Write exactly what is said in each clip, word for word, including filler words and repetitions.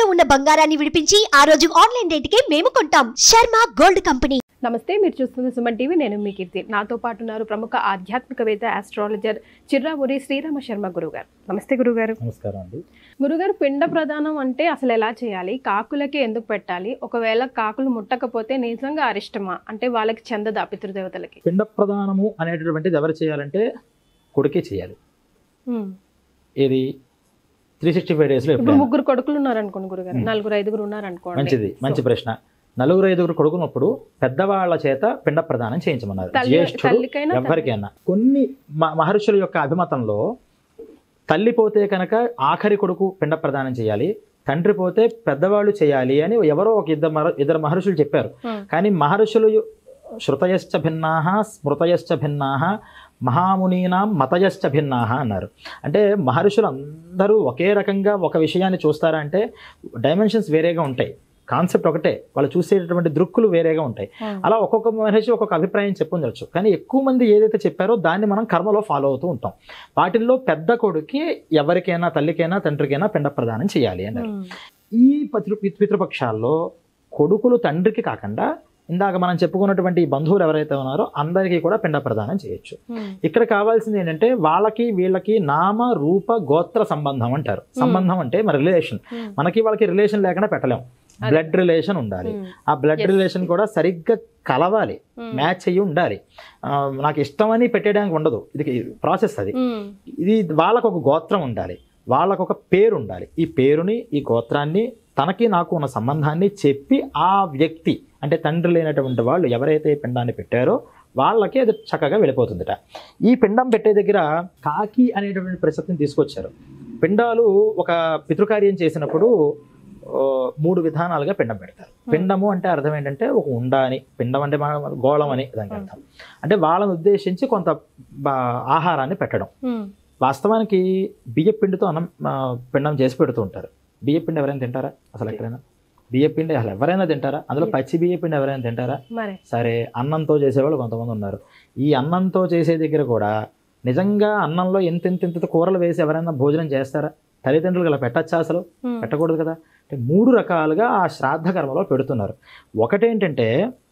తాకట్టులో ఉన్న బంగారాన్ని విడిపించి ఆ రోజు ఆన్లైన్ రేటుకే మేము కొంటాం. Sharma gold company. నమస్తే, మీరు చూస్తున్న సుమన్ టీవీ. నేను మీ కీర్తి. నాతో పాటు ఉన్నారు ప్రముఖ ఆధ్యాత్మికవేత్త, ఆస్ట్రాలజర్ చిర్రావూరి శ్రీరామ శర్మ గురుగారు. నమస్తే గురుగారు. నమస్కారం అండి. గురుగారు, పిండ ప్రదానం అంటే అసలు ఎలా చేయాలి? కాకులకి ఎందుకు పెట్టాలి? ఒకవేళ కాకులు ముట్టకపోతే నిజంగా అరిష్టమా? అంటే వాళ్ళకి చెందదా పితృదేవతలకి? పిండ ప్రదానము అనేటటువంటిది ఎవరు చేయాలంటే కొడుకే చేయాలి. ఇది త్రీ సిక్స్టీ ఫైవ్ డేస్ లో ఇప్పుడు ముగ్గురు కొడుకులు ఉన్నారనుకోండి గురుగారు, నలుగురు ఐదుగురు ఉన్నారనుకోండి. మంచిది, మంచి ప్రశ్న. నలుగురు ఐదుగురు కొడుకున్నప్పుడు పెద్దవాళ్ల చేత పిండ ప్రదానం చేయించమన్నారు. జ్యేష్ఠుడు ఎవరికైనా. కొన్ని మహర్షుల యొక్క అభిమతంలో తల్లి పోతే కనుక ఆఖరి కొడుకు పిండ ప్రదానం చేయాలి, తండ్రి పోతే పెద్దవాళ్ళు చేయాలి అని ఎవరో ఒక ఇద్దరు ఇద్దరు మహర్షులు చెప్పారు. కానీ మహర్షులు శృతయశ్చ భిన్నాః స్మృతయశ్చ భిన్నాః మహామునీనాం మతయశ్చ భిన్నాః అన్నారు. అంటే మహర్షులు అందరూ ఒకే రకంగా ఒక విషయాన్ని చూస్తారా అంటే డైమెన్షన్స్ వేరేగా ఉంటాయి, కాన్సెప్ట్ ఒకటే, వాళ్ళు చూసేటటువంటి దృక్కులు వేరేగా ఉంటాయి. అలా ఒక్కొక్క మహర్షి ఒక్కొక్క అభిప్రాయం చెప్పుండొచ్చు. కానీ ఎక్కువ మంది ఏదైతే చెప్పారో దాన్ని మనం కర్మలో ఫాలో అవుతూ ఉంటాం. వాటిల్లో పెద్ద కొడుకి ఎవరికైనా తల్లికైనా తండ్రికైనా పిండ ప్రదానం చేయాలి అన్నారు. ఈ పితృ పితృపక్షాల్లో కొడుకులు తండ్రికి కాకుండా ఇందాక మనం చెప్పుకున్నటువంటి బంధువులు ఎవరైతే ఉన్నారో అందరికీ కూడా పిండ ప్రదానం చేయొచ్చు. ఇక్కడ కావాల్సింది ఏంటంటే వాళ్ళకి వీళ్ళకి నామ రూప గోత్ర సంబంధం అంటారు. సంబంధం అంటే మన రిలేషన్. మనకి వాళ్ళకి రిలేషన్ లేకుండా పెట్టలేం, బ్లడ్ రిలేషన్ ఉండాలి. ఆ బ్లడ్ రిలేషన్ కూడా సరిగ్గా కలవాలి, మ్యాచ్ అయ్యి ఉండాలి. నాకు ఇష్టమని పెట్టేయడానికి ఉండదు, ఇది ప్రాసెస్. అది ఇది వాళ్ళకు ఒక గోత్రం ఉండాలి, వాళ్ళకు ఒక పేరు ఉండాలి. ఈ పేరుని ఈ గోత్రాన్ని తనకి నాకు ఉన్న సంబంధాన్ని చెప్పి ఆ వ్యక్తి అంటే తండ్రి లేనటువంటి వాళ్ళు ఎవరైతే పిండాన్ని పెట్టారో వాళ్ళకి అది చక్కగా వెళ్ళిపోతుందట. ఈ పిండం పెట్టే దగ్గర కాకి అనేటువంటి ప్రసక్తిని తీసుకొచ్చారు. పిండాలు ఒక పితృకార్యం చేసినప్పుడు మూడు విధానాలుగా పిండం పెడతారు. పిండము అంటే అర్థం ఏంటంటే ఒక ఉండ అని, పిండం అంటే గోళం అని దానికి అర్థం. అంటే వాళ్ళని ఉద్దేశించి కొంత ఆహారాన్ని పెట్టడం. వాస్తవానికి బియ్య పిండితో అన్నం పిండం చేసి పెడుతూ ఉంటారు. బియ్య పిండి ఎవరైనా తింటారా? అసలు ఎక్కడైనా బియ్య పిండి అసలు ఎవరైనా తింటారా? అందులో పచ్చి బియ్య పిండి ఎవరైనా తింటారా? సరే, అన్నంతో చేసేవాళ్ళు కొంతమంది ఉన్నారు. ఈ అన్నంతో చేసే దగ్గర కూడా నిజంగా అన్నంలో ఎంత ఎంత ఎంత కూరలు వేసి ఎవరైనా భోజనం చేస్తారా? తల్లిదండ్రులు అలా పెట్టచ్చా? అసలు పెట్టకూడదు కదా. అంటే మూడు రకాలుగా ఆ శ్రాద్ధ కర్మలో పెడుతున్నారు. ఒకటేంటంటే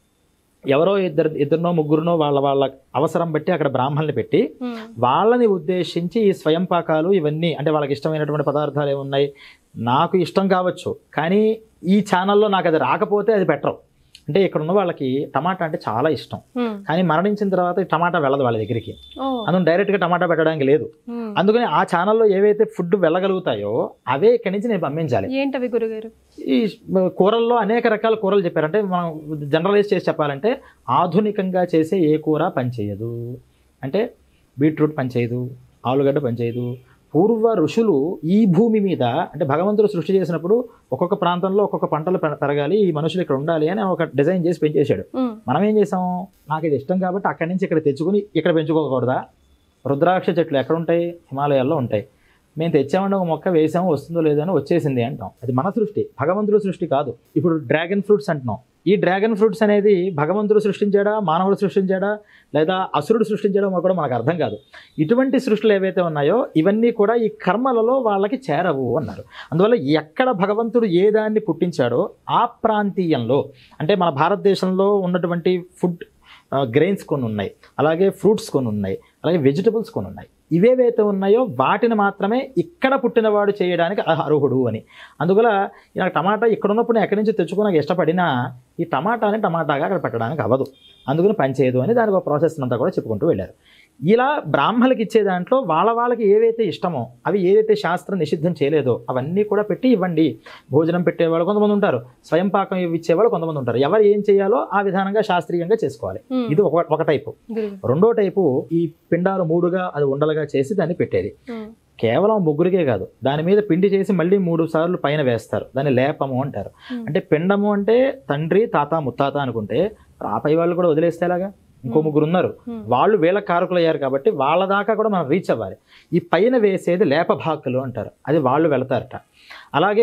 ఎవరో ఇద్దరు ఇద్దరినో ముగ్గురునో వాళ్ళ వాళ్ళ అవసరం బట్టి అక్కడ బ్రాహ్మణులు పెట్టి వాళ్ళని ఉద్దేశించి ఈ స్వయం పాకాలు ఇవన్నీ అంటే వాళ్ళకి ఇష్టమైనటువంటి పదార్థాలు ఏమున్నాయి, నాకు ఇష్టం కావచ్చు కానీ ఈ ఛానల్లో నాకు అది రాకపోతే అది పెట్టరు. అంటే ఇక్కడ ఉన్న వాళ్ళకి టమాటా అంటే చాలా ఇష్టం, కానీ మరణించిన తర్వాత టమాటా వెళ్ళదు వాళ్ళ దగ్గరికి, అందులో డైరెక్ట్గా టమాటా పెట్టడానికి లేదు. అందుకని ఆ ఛానల్లో ఏవైతే ఫుడ్ వెళ్ళగలుగుతాయో అవే ఇక్కడి నుంచి నేను పంపించాలి. ఏంటవి గురుగారు? ఈ కూరల్లో అనేక రకాల కూరలు చెప్పారు. అంటే మనం జనరలైజ్ చేసి చెప్పాలంటే ఆధునికంగా చేసే ఏ కూర పనిచేయదు అంటే బీట్రూట్ పనిచేయదు, ఆలుగడ్డ పనిచేయదు. పూర్వ ఋషులు ఈ భూమి మీద అంటే భగవంతుడు సృష్టి చేసినప్పుడు ఒక్కొక్క ప్రాంతంలో ఒక్కొక్క పంటలు పెరగాలి, ఈ మనుషులు ఇక్కడ ఉండాలి అని ఒక డిజైన్ చేసి పెంచేశాడు. మనం ఏం చేసాం, నాకు ఇది ఇష్టం కాబట్టి అక్కడి నుంచి ఇక్కడ తెచ్చుకుని ఇక్కడ పెంచుకోకూడదా? రుద్రాక్ష చెట్లు ఎక్కడ ఉంటాయి? హిమాలయాల్లో ఉంటాయి. మేము తెచ్చామంటే ఒక మొక్క వేసాము, వస్తుందో లేదో అని వచ్చేసింది అంటాం. అది మన సృష్టి, భగవంతుడు సృష్టి కాదు. ఇప్పుడు డ్రాగన్ ఫ్రూట్స్ అంటున్నాం. ఈ డ్రాగన్ ఫ్రూట్స్ అనేది భగవంతుడు సృష్టించాడా, మానవుడు సృష్టించాడా, లేదా అసురుడు సృష్టించాడో కూడా మనకు అర్థం కాదు. ఇటువంటి సృష్టిలు ఏవైతే ఉన్నాయో ఇవన్నీ కూడా ఈ కర్మలలో వాళ్ళకి చేరవు అన్నారు. అందువల్ల ఎక్కడ భగవంతుడు ఏ దాన్ని పుట్టించాడో ఆ ప్రాంతీయంలో అంటే మన భారతదేశంలో ఉన్నటువంటి ఫుడ్ గ్రెయిన్స్ కొన్ని ఉన్నాయి, అలాగే ఫ్రూట్స్ కొన్ని ఉన్నాయి, అలాగే వెజిటబుల్స్ కొన్ని ఉన్నాయి. ఇవేవైతే ఉన్నాయో వాటిని మాత్రమే ఇక్కడ పుట్టినవాడు చేయడానికి అర్హుడు అని. అందువల్ల నాకు టమాటా ఇక్కడ ఉన్నప్పుడు నేను ఎక్కడి నుంచి తెచ్చుకోవడానికి ఇష్టపడినా ఈ టమాటాని టమాటాగా అక్కడ పెట్టడానికి అవ్వదు, అందుకని పనిచేయదు అని దానికి ఒక ప్రాసెస్ అంతా కూడా చెప్పుకుంటూ వెళ్ళారు. ఇలా బ్రాహ్మణులకి ఇచ్చే దాంట్లో వాళ్ళ వాళ్ళకి ఏవైతే ఇష్టమో అవి ఏదైతే శాస్త్రం నిషిద్ధం చేయలేదో అవన్నీ కూడా పెట్టి ఇవ్వండి. భోజనం పెట్టేవాళ్ళు కొంతమంది ఉంటారు, స్వయం పాకం ఇచ్చేవాళ్ళు కొంతమంది ఉంటారు. ఎవరు ఏం చేయాలో ఆ విధానంగా శాస్త్రీయంగా చేసుకోవాలి. ఇది ఒక ఒక టైపు. రెండో టైపు ఈ పిండాలు మూడుగా అది ఉండలుగా చేసి దాన్ని పెట్టేది. కేవలం ముగ్గురికే కాదు, దాని మీద పిండి చేసి మళ్ళీ మూడు సార్లు పైన వేస్తారు, దాన్ని లేపము అంటారు. అంటే పిండము అంటే తండ్రి తాత ముత్తాత అనుకుంటే రాపై వాళ్ళు కూడా వదిలేస్తే ఎలాగా? ఇంకో ముగ్గురు ఉన్నారు, వాళ్ళు వీళ్ళ కారకులు అయ్యారు కాబట్టి వాళ్ళ దాకా కూడా మనం రీచ్ అవ్వాలి. ఈ పైన వేసేది లేపభాకులు అంటారు, అది వాళ్ళు వెళతారట. అలాగే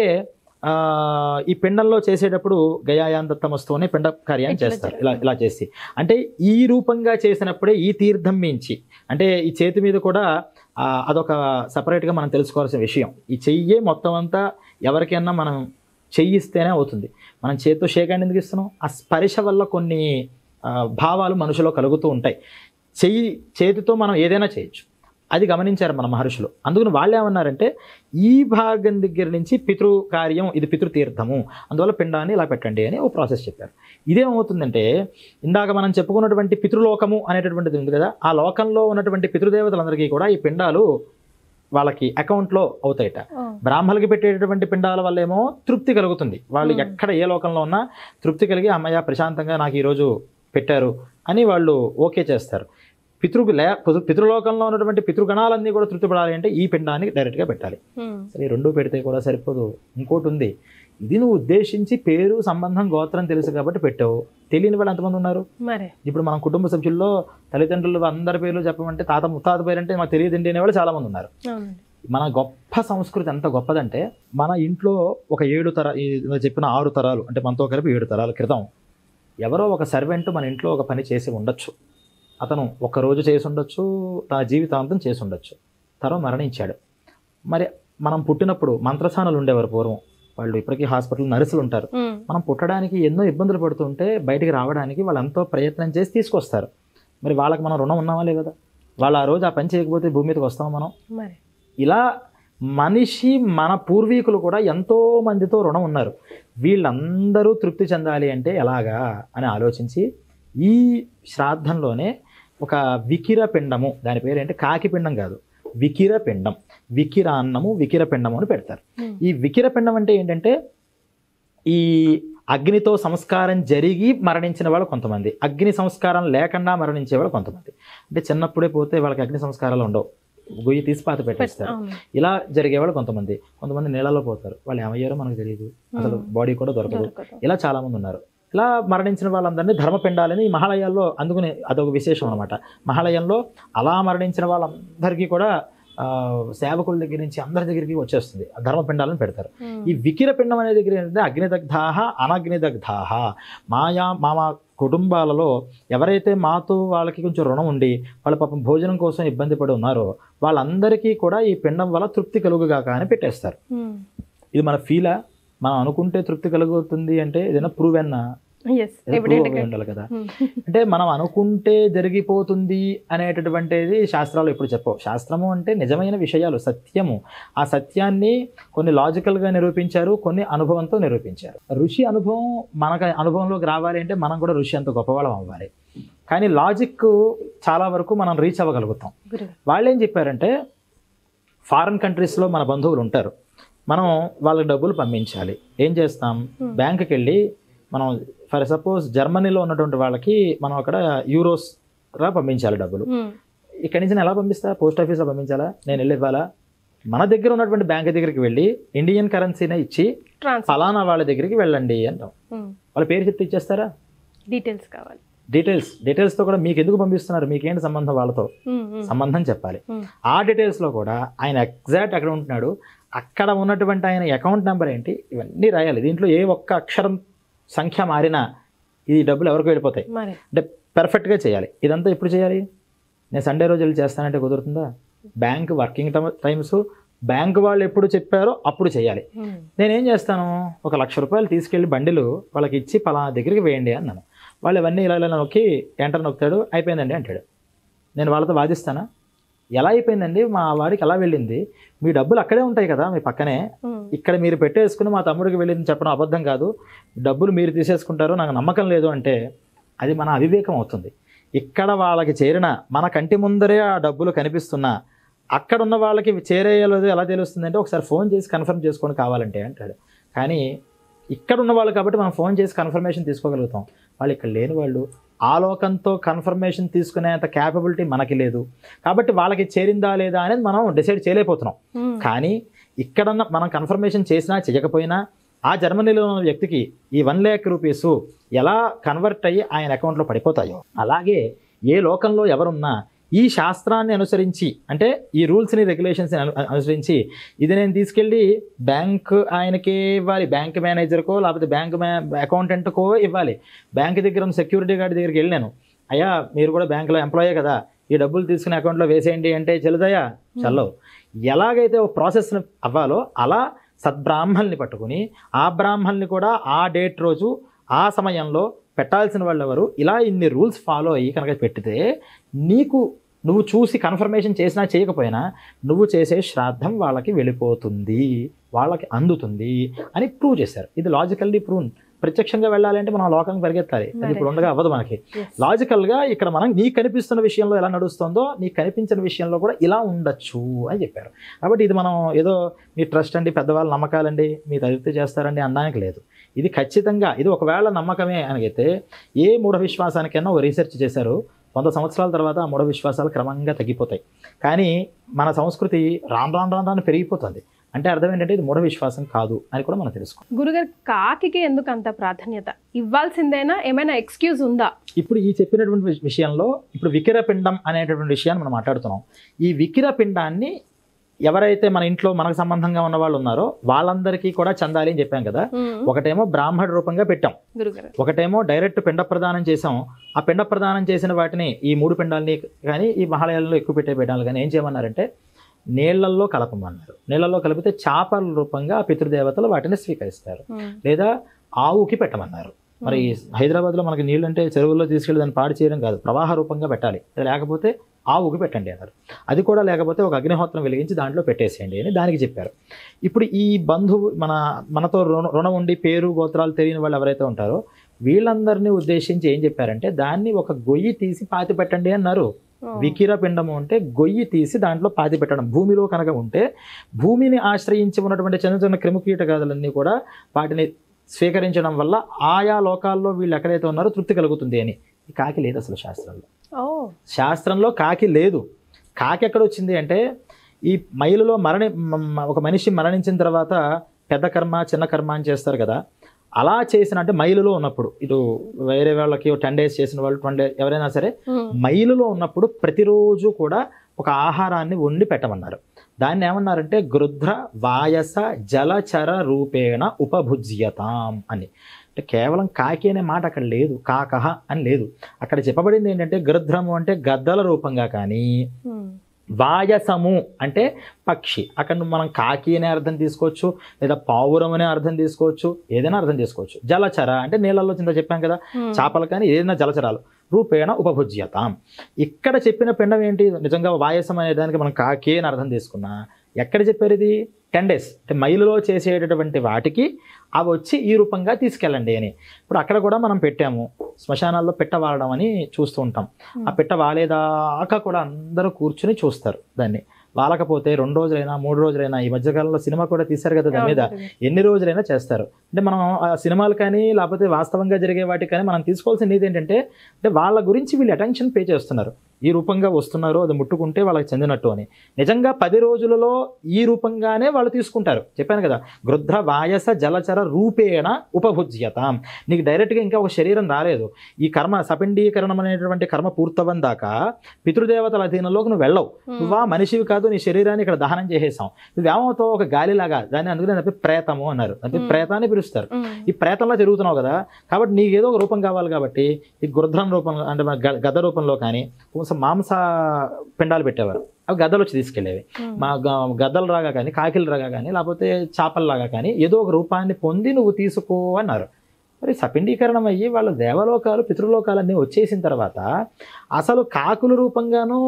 ఈ పిండంలో చేసేటప్పుడు గయాయాంతమస్తూనే పిండ కార్యాన్ని చేస్తారు. ఇలా ఇలా చేసి అంటే ఈ రూపంగా చేసినప్పుడే ఈ తీర్థం మించి అంటే ఈ చేతి మీద కూడా అదొక సపరేట్గా మనం తెలుసుకోవాల్సిన విషయం. ఈ చెయ్యే మొత్తం అంతా ఎవరికైనా మనం చెయ్యిస్తేనే అవుతుంది. మనం చేతితో షేక్ హ్యాండ్ ఎందుకు ఇస్తున్నాం? ఆ స్పర్శ వల్ల కొన్ని భావాలు మనుషులో కలుగుతూ ఉంటాయి. చెయ్యి చేతితో మనం ఏదైనా చేయొచ్చు, అది గమనించారు మన మహర్షులు. అందుకని వాళ్ళు ఏమన్నారంటే ఈ భాగం దగ్గర నుంచి పితృ కార్యం, ఇది పితృతీర్థము, అందువల్ల పిండాన్ని ఇలా పెట్టండి అని ఒక ప్రాసెస్ చెప్పారు. ఇదేమవుతుందంటే ఇందాక మనం చెప్పుకున్నటువంటి పితృలోకము అనేటటువంటిది ఉంది కదా, ఆ లోకంలో ఉన్నటువంటి పితృదేవతలందరికీ కూడా ఈ పిండాలు వాళ్ళకి అకౌంట్లో అవుతాయట. బ్రాహ్మణులకి పెట్టేటటువంటి పిండాల వల్ల ఏమో తృప్తి కలుగుతుంది, వాళ్ళు ఎక్కడ ఏ లోకంలో ఉన్నా తృప్తి కలిగి అమ్మయ్య ప్రశాంతంగా నాకు ఈరోజు పెట్టారు అని వాళ్ళు ఓకే చేస్తారు. పితృ లే పితృలోకంలో ఉన్నటువంటి పితృగణాలన్నీ కూడా తృప్తిపడాలి అంటే ఈ పిండాన్ని డైరెక్ట్గా పెట్టాలి. సరే రెండు పెడితే కూడా సరిపోదు, ఇంకోటి ఉంది. ఇది నువ్వు ఉద్దేశించి పేరు సంబంధం గోత్రం తెలుసు కాబట్టి పెట్టావు, తెలియని వాళ్ళు ఎంతమంది ఉన్నారు? ఇప్పుడు మనం కుటుంబ సభ్యుల్లో తల్లిదండ్రులు అందరి పేర్లు చెప్పమంటే తాత ముత్తాత పేరు అంటే మాకు తెలియదండి అనేవాళ్ళు చాలా మంది ఉన్నారు. మన గొప్ప సంస్కృతి ఎంత గొప్పదంటే మన ఇంట్లో ఒక ఏడు తర చెప్పిన ఆరు తరాలు అంటే మనతో కలిపి ఏడు తరాల క్రితం ఎవరో ఒక సర్వెంట్ మన ఇంట్లో ఒక పని చేసి ఉండొచ్చు. అతను ఒక్కరోజు చేసి ఉండొచ్చు, తన జీవితాంతం చేసి ఉండొచ్చు, తర్వాత మరణించాడు. మరి మనం పుట్టినప్పుడు మంత్రసానులు ఉండేవారు పూర్వం, వాళ్ళు ఇప్పటికీ హాస్పిటల్ నర్సులు ఉంటారు. మనం పుట్టడానికి ఎన్నో ఇబ్బందులు పడుతుంటే బయటికి రావడానికి వాళ్ళు ఎంతో ప్రయత్నం చేసి తీసుకొస్తారు. మరి వాళ్ళకి మనం రుణం ఉన్నామా లేదు కదా? వాళ్ళు ఆ రోజు ఆ పని చేయకపోతే భూమి మీదకి వస్తాం మనం. ఇలా మనిషి మన పూర్వీకులు కూడా ఎంతో మందితో రుణం ఉన్నారు. వీళ్ళందరూ తృప్తి చెందాలి అంటే ఎలాగా అని ఆలోచించి ఈ శ్రాద్ధంలోనే ఒక వికిర పిండము, దాని పేరు ఏంటి కాకి పిండం కాదు, వికిర పిండం, వికిర అన్నము వికిర పిండము అని పెడతారు. ఈ వికిర పిండం అంటే ఏంటంటే ఈ అగ్నితో సంస్కారం జరిగి మరణించిన వాళ్ళు కొంతమంది, అగ్ని సంస్కారం లేకుండా మరణించే వాళ్ళు కొంతమంది. అంటే చిన్నప్పుడే పోతే వాళ్ళకి అగ్ని సంస్కారాలు ఉండవు, గొయ్యి తీసి పాత పెట్టేస్తారు. ఇలా జరిగేవాళ్ళు కొంతమంది, కొంతమంది నీళ్ళలో పోతారు, వాళ్ళు ఏమయ్యారో మనకు తెలియదు, అసలు బాడీ కూడా దొరకదు. ఇలా చాలామంది ఉన్నారు. ఇలా మరణించిన వాళ్ళందరినీ ధర్మపిండాలని మహాలయాల్లో, అందుకని అదొక విశేషం అనమాట. మహాలయంలో అలా మరణించిన వాళ్ళందరికీ కూడా సేవకుల దగ్గర నుంచి అందరి దగ్గరికి వచ్చేస్తుంది, ధర్మపిండాలను పెడతారు. ఈ వికిర పిండం అనే దగ్గర ఏంటంటే అగ్నిదగ్ధాహ అనగ్నిదగ్ధాహ, మాయా మామ కుటుంబాలలో ఎవరైతే మాతో వాళ్ళకి కొంచెం రుణం ఉండి వాళ్ళ పాపం భోజనం కోసం ఇబ్బంది పడి ఉన్నారో వాళ్ళందరికీ కూడా ఈ పిండం వల్ల తృప్తి కలుగుగాక అని పెట్టేస్తారు. ఇది మన ఫీలా? మనం అనుకుంటే తృప్తి కలుగుతుంది అంటే ఏదైనా ప్రూవ్ అన్నా ఉండాలి కదా. అంటే మనం అనుకుంటే జరిగిపోతుంది అనేటటువంటిది శాస్త్రాలు ఎప్పుడు చెప్పవు. శాస్త్రము అంటే నిజమైన విషయాలు, సత్యము. ఆ సత్యాన్ని కొన్ని లాజికల్గా నిరూపించారు, కొన్ని అనుభవంతో నిరూపించారు. ఋషి అనుభవం మనకు అనుభవంలోకి రావాలి అంటే మనం కూడా ఋషి అంత గొప్పవాళ్ళం అవ్వాలి. కానీ లాజిక్ చాలా వరకు మనం రీచ్ అవ్వగలుగుతాం. వాళ్ళు ఏం చెప్పారంటే ఫారిన్ కంట్రీస్లో మన బంధువులు ఉంటారు, మనం వాళ్ళకి డబ్బులు పంపించాలి. ఏం చేస్తాం? బ్యాంకుకి వెళ్ళి మనం ఫర్ సపోజ్ జర్మనీలో ఉన్నటువంటి వాళ్ళకి మనం అక్కడ యూరోస్గా పంపించాలి డబ్బులు. ఇక్కడి నుంచి ఎలా పంపిస్తా? పోస్ట్ ఆఫీస్లో పంపించాలా? నేను వెళ్ళి ఇవ్వాలా? మన దగ్గర ఉన్నటువంటి బ్యాంక్ దగ్గరికి వెళ్ళి ఇండియన్ కరెన్సీనే ఇచ్చి ఫలానా వాళ్ళ దగ్గరికి వెళ్ళండి అంటాం. వాళ్ళ పేరు చెప్తే ఇచ్చేస్తారా? డీటెయిల్స్ కావాలి. డీటెయిల్స్ డీటెయిల్స్తో కూడా మీకు ఎందుకు పంపిస్తున్నారు, మీకేంటి సంబంధం, వాళ్ళతో సంబంధం చెప్పాలి. ఆ డీటెయిల్స్లో కూడా ఆయన ఎగ్జాక్ట్ అక్కడ ఉంటున్నాడు, అక్కడ ఉన్నటువంటి ఆయన అకౌంట్ నెంబర్ ఏంటి, ఇవన్నీ రాయాలి. దీంట్లో ఏ ఒక్క అక్షరం సంఖ్య మారినా ఈ డబ్బులు ఎవరికి వెళ్ళిపోతాయి. అంటే పర్ఫెక్ట్గా చేయాలి. ఇదంతా ఎప్పుడు చేయాలి? నేను సండే రోజు వెళ్ళి చేస్తానంటే కుదురుతుందా? బ్యాంక్ వర్కింగ్ టైమ్స్ బ్యాంక్ వాళ్ళు ఎప్పుడు చెప్పారో అప్పుడు చేయాలి. నేనేం చేస్తాను, ఒక లక్ష రూపాయలు తీసుకెళ్ళి బండిలు వాళ్ళకి ఇచ్చి పలానా దగ్గరికి వేయండి అన్నాను. వాళ్ళు ఇవన్నీ ఇలా ఇలా నొక్కి ఎంటర్ నొక్కుతాడు, అయిపోయిందండి అంటాడు. నేను వాళ్ళతో వాదిస్తానా? ఎలా అయిపోయిందండి, మా వాడికి ఎలా వెళ్ళింది, మీ డబ్బులు అక్కడే ఉంటాయి కదా మీ పక్కనే, ఇక్కడ మీరు పెట్టేసుకుని మా తమ్ముడికి వెళ్ళింది చెప్పడం అబద్ధం కాదు, డబ్బులు మీరు తీసేసుకుంటారు, నాకు నమ్మకం లేదు అంటే అది మన అవివేకం అవుతుంది. ఇక్కడ వాళ్ళకి చేరిన మన కంటి ముందరే ఆ డబ్బులు కనిపిస్తున్నా అక్కడ ఉన్న వాళ్ళకి చేరేయలేదు ఎలా తెలుస్తుందంటే ఒకసారి ఫోన్ చేసి కన్ఫర్మ్ చేసుకొని కావాలంటే అంటాడు. కానీ ఇక్కడ ఉన్న వాళ్ళు కాబట్టి మనం ఫోన్ చేసి కన్ఫర్మేషన్ తీసుకోగలుగుతాం. వాళ్ళు ఇక్కడ లేని వాళ్ళు ఆలోకంతో కన్ఫర్మేషన్ తీసుకునేంత క్యాపబిలిటీ మనకి లేదు కాబట్టి వాళ్ళకి చేరిందా లేదా అనేది మనం డిసైడ్ చేయలేకపోతున్నాం. కానీ ఇక్కడన్నా మనం కన్ఫర్మేషన్ చేసినా చేయకపోయినా ఆ జర్మనీలో ఉన్న వ్యక్తికి ఈ వన్ ల్యాక్ రూపీస్ ఎలా కన్వర్ట్ అయ్యి ఆయన అకౌంట్లో పడిపోతాయో అలాగే ఏ లోకంలో ఎవరున్నా ఈ శాస్త్రాన్ని అనుసరించి అంటే ఈ రూల్స్ని రెగ్యులేషన్స్ని అనుసరించి ఇది నేను తీసుకెళ్ళి బ్యాంక్ ఆయనకే ఇవ్వాలి, బ్యాంక్ మేనేజర్కో లేకపోతే బ్యాంక్ మే అకౌంటెంట్కో ఇవ్వాలి. బ్యాంక్ దగ్గర ఉన్న సెక్యూరిటీ గార్డ్ దగ్గరికి వెళ్ళాను, అయ్యా మీరు కూడా బ్యాంకులో ఎంప్లాయే కదా ఈ డబ్బులు తీసుకుని అకౌంట్లో వేసేయండి అంటే చెల్లుదయా చల్లవు. ఎలాగైతే ఒక ప్రాసెస్ అవ్వాలో అలా సద్బ్రాహ్మల్ని పట్టుకుని ఆ బ్రాహ్మల్ని కూడా ఆ డేట్ రోజు ఆ సమయంలో పెట్టాల్సిన వాళ్ళు ఎవరు, ఇలా ఇన్ని రూల్స్ ఫాలో అయ్యి కనుక పెట్టితే నీకు నువ్వు చూసి కన్ఫర్మేషన్ చేసినా చేయకపోయినా నువ్వు చేసే శ్రాద్ధం వాళ్ళకి వెళ్ళిపోతుంది, వాళ్ళకి అందుతుంది అని ప్రూవ్ చేశారు. ఇది లాజికల్లీ ప్రూవ్. ప్రత్యక్షంగా వెళ్ళాలంటే మనం లోకానికి పరిగెత్తాలి, అది ఇప్పుడు ఉండగా అవ్వదు మనకి. లాజికల్గా ఇక్కడ మనం నీకు కనిపిస్తున్న విషయంలో ఎలా నడుస్తుందో నీకు కనిపించిన విషయంలో కూడా ఇలా ఉండొచ్చు అని చెప్పారు. కాబట్టి ఇది మనం ఏదో మీ ట్రస్ట్ అండి, పెద్దవాళ్ళ నమ్మకాలండి, మీ తదిప్తి చేస్తారండి అనడానికి లేదు. ఇది ఖచ్చితంగా ఇది ఒకవేళ నమ్మకమే అనగైతే ఏ మూఢ విశ్వాసానికైనా ఒక రీసెర్చ్ చేశారు, వంద సంవత్సరాల తర్వాత ఆ మూఢ విశ్వాసాలు క్రమంగా తగ్గిపోతాయి. కానీ మన సంస్కృతి రాను రాను రాను రాను పెరిగిపోతుంది. అంటే అర్థం ఏంటంటే ఇది మూఢ విశ్వాసం కాదు అని కూడా మనం తెలుసుకోవాలి. గురుగారు, కాకికి ఎందుకు అంత ప్రాధాన్యత ఇవ్వాల్సిందేనా, ఏమైనా ఎక్స్క్యూజ్ ఉందా? ఇప్పుడు ఈ చెప్పినటువంటి విషయంలో ఇప్పుడు వికిర పిండం అనేటటువంటి విషయాన్ని మనం మాట్లాడుతున్నాం. ఈ వికిర పిండాన్ని ఎవరైతే మన ఇంట్లో మనకు సంబంధంగా ఉన్న వాళ్ళు ఉన్నారో వాళ్ళందరికీ కూడా చెందాలి అని చెప్పాం కదా. ఒకటేమో బ్రాహ్మణ రూపంగా పెట్టాం, ఒకటేమో డైరెక్ట్ పిండ ప్రదానం చేసాం. ఆ పిండ ప్రదానం చేసిన వాటిని ఈ మూడు పిండాలని కానీ ఈ మహాలయాల్లో ఎక్కువ పెట్టే పిండాలు కానీ ఏం చేయమన్నారంటే నీళ్లల్లో కలపమన్నారు. నీళ్లలో కలిపితే చేపల రూపంగా పితృదేవతలు వాటిని స్వీకరిస్తారు. లేదా ఆవుకి పెట్టమన్నారు. మరి హైదరాబాద్లో మనకి నీళ్ళు అంటే చెరువుల్లో తీసుకెళ్ళి దాన్ని పాడు చేయడం కాదు, ప్రవాహ రూపంగా పెట్టాలి. లేకపోతే ఆవుకి పెట్టండి అన్నారు. అది కూడా లేకపోతే ఒక అగ్నిహోత్రం వెలిగించి దాంట్లో పెట్టేసేయండి అని దానికి చెప్పారు. ఇప్పుడు ఈ బంధువు మన మనతో రుణ రుణం ఉండి పేరు గోత్రాలు తెలియని వాళ్ళు ఎవరైతే ఉంటారో వీళ్ళందరినీ ఉద్దేశించి ఏం చెప్పారంటే దాన్ని ఒక గొయ్యి తీసి పాతి పెట్టండి అన్నారు. వికిర పిండము అంటే గొయ్యి తీసి దాంట్లో పాతి పెట్టడం. భూమిలో కనుక ఉంటే భూమిని ఆశ్రయించి ఉన్నటువంటి చిన్న చిన్న క్రిమికీటకాదులన్నీ కూడా వాటిని స్వీకరించడం వల్ల ఆయా లోకాల్లో వీళ్ళు ఎక్కడైతే ఉన్నారో తృప్తి కలుగుతుంది అని. ఈ కాకి లేదు అసలు శాస్త్రంలో. శాస్త్రంలో కాకి లేదు. కాకి ఎక్కడ వచ్చింది అంటే ఈ మైలులో మరణి ఒక మనిషి మరణించిన తర్వాత పెద్ద కర్మ చిన్న కర్మ అని చేస్తారు కదా, అలా చేసిన అంటే మైలులో ఉన్నప్పుడు ఇటు వేరే వాళ్ళకి టెన్ డేస్ చేసిన వాళ్ళు ట్వంటీ డేస్ ఎవరైనా సరే మైలులో ఉన్నప్పుడు ప్రతిరోజు కూడా ఒక ఆహారాన్ని వండి పెట్టమన్నారు. దాన్ని ఏమన్నారంటే గృధ్ర వాయస జలచర రూపేణ ఉపభుజ్యతాం అని. అంటే కేవలం కాకి అనే మాట అక్కడ లేదు, కాకహ అని లేదు. అక్కడ చెప్పబడింది ఏంటంటే గృధ్రము అంటే గద్దల రూపంగా కానీ, వాయసము అంటే పక్షి, అక్కడ మనం కాకి అనే అర్థం తీసుకోవచ్చు, లేదా పావురం అనే అర్థం తీసుకోవచ్చు, ఏదైనా అర్థం చేసుకోవచ్చు. జలచర అంటే నీళ్ళల్లో చింత చెప్పాం కదా, చేపలు కానీ ఏదైనా జలచరాలు రూపేణ ఉపభుజ్యతాం. ఇక్కడ చెప్పిన పిండం ఏంటి, నిజంగా వాయసం అనే దానికి మనం కాకి అని అర్థం తీసుకున్నా ఎక్కడ చెప్పారు ఇది టెన్ డేస్ అంటే మైలులో చేసేటటువంటి వాటికి అవి వచ్చి ఈ రూపంగా తీసుకెళ్ళండి అని. ఇప్పుడు అక్కడ కూడా మనం పెట్టాము, శ్మశానాల్లో పెట్ట వాడడం అని చూస్తూ ఉంటాం. ఆ పెట్ట వాలేదాకా కూడా అందరూ కూర్చుని చూస్తారు దాన్ని. వాలకపోతే రెండు రోజులైనా మూడు రోజులైనా, ఈ మధ్యకాలంలో సినిమా కూడా తీశారు కదా దాని మీద, ఎన్ని రోజులైనా చేస్తారు. అంటే మనం ఆ సినిమాలు కానీ లేకపోతే వాస్తవంగా జరిగే వాటికి కానీ మనం తీసుకోవాల్సిన ఇది ఏంటంటే అంటే వాళ్ళ గురించి వీళ్ళు అటెన్షన్ పే చేస్తున్నారు. ఈ రూపంగా వస్తున్నారు, అది ముట్టుకుంటే వాళ్ళకి చెందినట్టు అని. నిజంగా పది రోజులలో ఈ రూపంగానే వాళ్ళు తీసుకుంటారు. చెప్పాను కదా, గృధ్ర వాయస జలచర రూపేణ ఉపభుజ్యతాం. నీకు డైరెక్ట్గా ఇంకా ఒక శరీరం రాలేదు. ఈ కర్మ సపిండీకరణం అనేటువంటి కర్మ పూర్తవని దాకా పితృదేవతల అధీనంలోకి నువ్వు వెళ్ళవు. నువ్వా మనిషివి కాదు, నీ శరీరాన్ని ఇక్కడ దహనం చేసేసాం. నువ్వేమవుతావు ఒక గాలిలాగా. దాన్ని అందుకనే తప్పి ప్రేతము అన్నారు, అంటే ప్రేతాన్ని పిలుస్తారు. ఈ ప్రేతంలో తిరుగుతున్నావు కదా, కాబట్టి నీకు ఏదో ఒక రూపం కావాలి. కాబట్టి ఈ గృధ్రం రూపం అంటే గద రూపంలో కానీ మాంస పిండాలు పెట్టేవారు, అవి గద్దలు వచ్చి తీసుకెళ్ళేవి. మా గద్దలు రాగా కానీ కాకిలు రాగా కానీ లేకపోతే చేపల్లాగా కానీ ఏదో ఒక రూపాన్ని పొంది నువ్వు తీసుకో అన్నారు. మరి సపిండీకరణం అయ్యి వాళ్ళ దేవలోకాలు పితృలోకాలన్నీ వచ్చేసిన తర్వాత అసలు కాకుల రూపంగానూ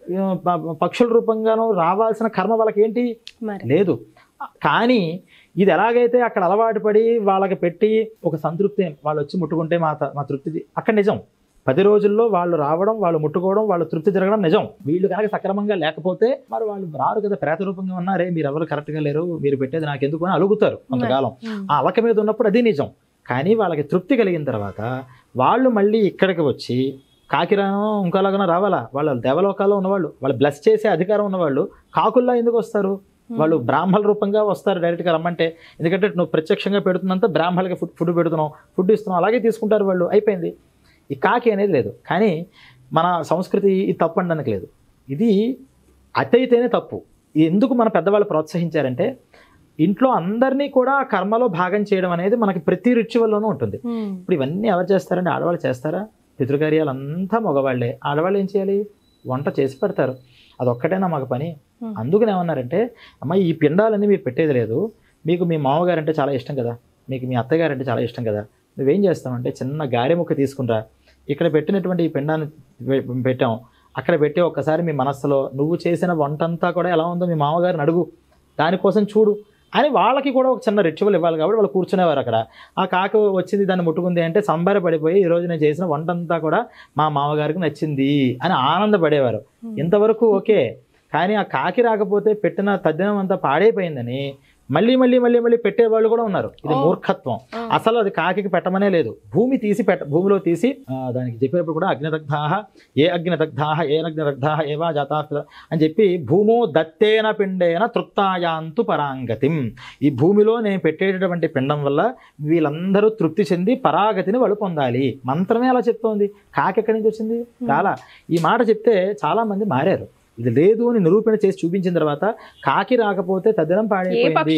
పక్షుల రూపంగానూ రావాల్సిన కర్మ వాళ్ళకి ఏంటి లేదు. కానీ ఇది ఎలాగైతే అక్కడ అలవాటు పడి వాళ్ళకి పెట్టి ఒక సంతృప్తి, వాళ్ళు వచ్చి ముట్టుకుంటే మా మా తృప్తి అక్కడ నిజం. పది రోజుల్లో వాళ్ళు రావడం, వాళ్ళు ముట్టుకోవడం, వాళ్ళు తృప్తి జరగడం నిజం. వీళ్ళు కనుక సక్రమంగా లేకపోతే మరి వాళ్ళు రారు కదా, ప్రేత రూపంగా ఉన్నారే, మీరు ఎవరు కరెక్ట్గా లేరు, మీరు పెట్టేది నాకు ఎందుకు అని అలుగుతారు కొంతకాలం. ఆ అలక మీద ఉన్నప్పుడు అది నిజం. కానీ వాళ్ళకి తృప్తి కలిగిన తర్వాత వాళ్ళు మళ్ళీ ఇక్కడికి వచ్చి కాకిరానో ఇంకోలాగానో రావాలా. వాళ్ళ దేవలోకాల్లో ఉన్నవాళ్ళు, వాళ్ళు బ్లెస్ చేసే అధికారం ఉన్నవాళ్ళు కాకుల్లా ఎందుకు వస్తారు? వాళ్ళు బ్రాహ్మణ రూపంగా వస్తారు డైరెక్ట్గా రమ్మంటే. ఎందుకంటే నువ్వు ప్రత్యక్షంగా పెడుతున్నంత బ్రాహ్మణులకి ఫుడ్ ఫుడ్ పెడుతున్నావు, ఫుడ్ ఇస్తున్నావు, అలాగే తీసుకుంటారు వాళ్ళు, అయిపోయింది. ఈ కాకి అనేది లేదు. కానీ మన సంస్కృతి ఇది తప్పు అనడానికి లేదు, ఇది అతయితేనే తప్పు. ఎందుకు మన పెద్దవాళ్ళు ప్రోత్సహించారంటే ఇంట్లో అందరినీ కూడా కర్మలో భాగం చేయడం అనేది మనకి ప్రతి రిచువల్లోనూ ఉంటుంది. ఇప్పుడు ఇవన్నీ ఎవరు చేస్తారంటే ఆడవాళ్ళు చేస్తారా? పితృకార్యాలు అంతా మగవాళ్ళే. ఆడవాళ్ళు ఏం చేయాలి? వంట చేసి పెడతారు. అదొక్కటేనా మాకు పని? అందుకని ఏమన్నారంటే అమ్మ ఈ పిండాలన్నీ మీరు పెట్టేది లేదు, మీకు మీ మామగారు అంటే చాలా ఇష్టం కదా, మీకు మీ అత్తగారు అంటే చాలా ఇష్టం కదా, నువ్వేం చేస్తామంటే చిన్న గారె ముక్క తీసుకుంటా, ఇక్కడ పెట్టినటువంటి ఈ పిండాన్ని పెట్టాం, అక్కడ పెట్టి ఒక్కసారి మీ మనస్సులో నువ్వు చేసిన వంట అంతా కూడా ఎలా ఉందో మీ మామగారిని అడుగు, దానికోసం చూడు అని వాళ్ళకి కూడా ఒక చిన్న రిచువల్ ఇవ్వాలి. కాబట్టి వాళ్ళు కూర్చునేవారు అక్కడ. ఆ కాకి వచ్చింది దాన్ని ముట్టుకుంది అంటే సంబరపడిపోయి ఈరోజు నేను చేసిన వంట అంతా కూడా మా మామగారికి నచ్చింది అని ఆనందపడేవారు. ఇంతవరకు ఓకే. కానీ ఆ కాకి రాకపోతే పెట్టిన తద్దినం అంతా పాడైపోయిందని మళ్ళీ మళ్ళీ మళ్ళీ మళ్ళీ పెట్టేవాళ్ళు కూడా ఉన్నారు. ఇది మూర్ఖత్వం. అసలు అది కాకి పెట్టమనే లేదు. భూమి తీసి పెట్ట భూమిలో తీసి దానికి చెప్పేటప్పుడు కూడా అగ్నిదగ్ధాహ ఏ అగ్నిదగ్ధాహ ఏ అగ్నిదగ్ధాహ ఏవా జాతా అని చెప్పి భూమో దత్తేన పిండేన తృప్తాయాంతు పరాంగతిం. ఈ భూమిలో నేను పెట్టేటటువంటి పిండం వల్ల వీళ్ళందరూ తృప్తి చెంది పరాగతిని వాళ్ళు పొందాలి. మంత్రమే అలా చెప్తోంది. కాకి ఎక్కడి నుంచి వచ్చింది? చాలా ఈ మాట చెప్తే చాలా మంది మారారు. ఇది లేదు అని నిరూపణ చేసి చూపించిన తర్వాత కాకి రాకపోతే తద్దినం పాడైపోయింది.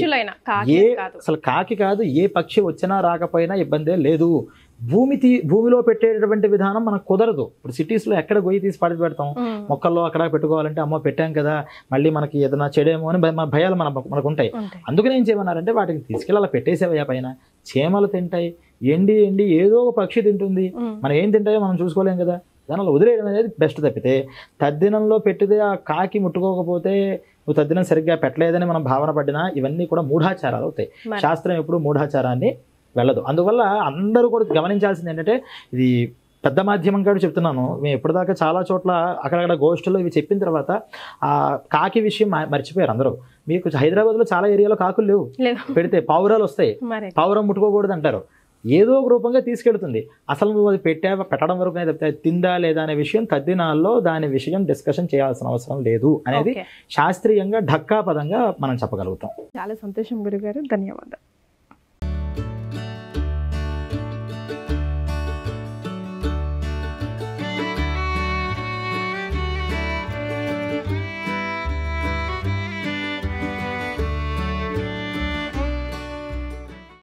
ఏ అసలు కాకి కాదు, ఏ పక్షి వచ్చినా రాకపోయినా ఇబ్బందే లేదు. భూమి తీ భూమిలో పెట్టేటటువంటి విధానం మనకు కుదరదు. ఇప్పుడు సిటీస్లో ఎక్కడ గొయ్యి తీసి పడి పెడతాం, మొక్కల్లో అక్కడ పెట్టుకోవాలంటే అమ్మో పెట్టాం కదా మళ్ళీ మనకి ఏదైనా చెడేమో అని భయాలు మన మనకు ఉంటాయి. అందుకని ఏం చేయమన్నారంటే వాటికి తీసుకెళ్ళి అలా పెట్టేసేవయ్యా పైన. చీమలు తింటాయి, ఎండి ఎండి ఏదో ఒక పక్షి తింటుంది, మనం ఏం తింటాయో మనం చూసుకోలేం కదా, దానిలో వదిలేయడం అనేది బెస్ట్. తప్పితే తద్దినంలో పెట్టితే ఆ కాకి ముట్టుకోకపోతే నువ్వు తద్దినం సరిగ్గా పెట్టలేదని మనం భావన పడినా ఇవన్నీ కూడా మూఢాచారాలు అవుతాయి. శాస్త్రం ఎప్పుడు మూఢాచారాన్ని వెళ్ళదు. అందువల్ల అందరూ కూడా గమనించాల్సింది ఏంటంటే, ఇది పెద్ద మాధ్యమం కాదు చెప్తున్నాను, మేము ఎప్పటిదాకా చాలా చోట్ల అక్కడక్కడ గోష్ఠుల్లో ఇవి చెప్పిన తర్వాత ఆ కాకి విషయం మర్చిపోయారు అందరూ. మీకు హైదరాబాద్లో చాలా ఏరియాలో కాకులు లేవు, పెడితే పావురాలు వస్తాయి, పావురం ముట్టుకోకూడదు అంటారు. ఏదో ఒక రూపంగా తీసుకెళ్తుంది. అసలు నువ్వు అది పెట్టా పెట్టడం వరకు చెప్తే తిందా లేదా అనే విషయం తద్దినాల్లో దాని విషయం డిస్కషన్ చేయాల్సిన అవసరం లేదు అనేది శాస్త్రీయంగా ఢక్కా పదంగా మనం చెప్పగలుగుతాం. చాలా సంతోషం గురుగారు, ధన్యవాదాలు.